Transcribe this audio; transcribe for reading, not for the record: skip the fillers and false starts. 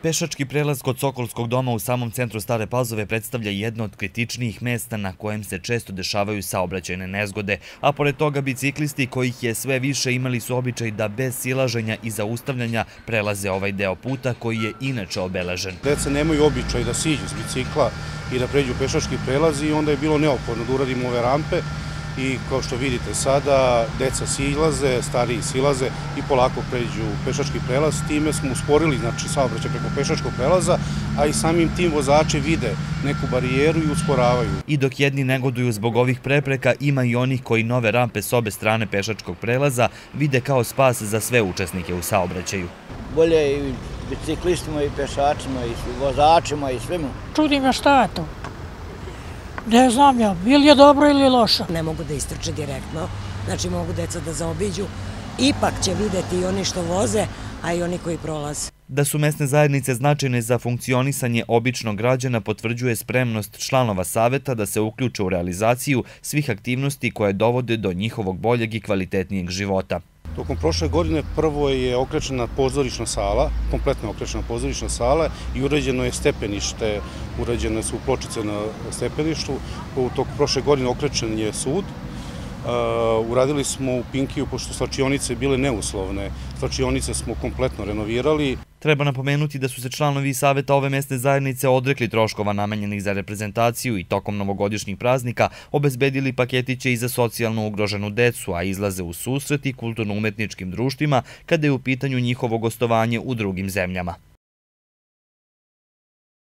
Pešački prelaz kod Sokolskog doma u samom centru Stare Pazove predstavlja jedno od kritičnijih mesta na kojem se često dešavaju saobraćajne nezgode, a pored toga biciklisti kojih je sve više imali su običaj da bez silaženja i zaustavljanja prelaze ovaj deo puta koji je inače obeležen. Deca nemaju običaj da siđu s bicikla i da pređu pešački prelaz i onda je bilo neophodno da uradimo ove rampe. I kao što vidite sada, deca silaze, stariji silaze i polako pređu pešački prelaz. Time smo usporili saobraćaj preko pešačkog prelaza, a i samim tim vozači vide neku barijeru i usporavaju. I dok jedni negoduju zbog ovih prepreka, ima i onih koji nove rampe s obe strane pešačkog prelaza vide kao spas za sve učesnike u saobraćaju. Bolje i biciklistima i pešačima i vozačima i svima. Čudim me šta je to. Ne znam ja, ili je dobro ili je loše. Ne mogu da istrče direktno, znači mogu deca da zaobiđu. Ipak će videti i oni što voze, a i oni koji prolaze. Da su mesne zajednice značajne za funkcionisanje običnog građana potvrđuje spremnost članova saveta da se uključe u realizaciju svih aktivnosti koje dovode do njihovog boljeg i kvalitetnijeg života. Tokom prošle godine prvo je okrečena pozorišna sala, kompletno okrečena pozorišna sala i urađeno je stepenište, urađene su pločice na stepeništu. Tokom prošle godine okrečen je sud. Uradili smo u Pinkiju, pošto slačionice bile neuslovne, slačionice smo kompletno renovirali. Treba napomenuti da su se članovi saveta ove mesne zajednice odrekli troškova namenjenih za reprezentaciju i tokom novogodišnjih praznika obezbedili paketiće i za socijalno ugroženu decu, a izlaze u susret i kulturno-umetničkim društvima kada je u pitanju njihovo gostovanje u drugim zemljama.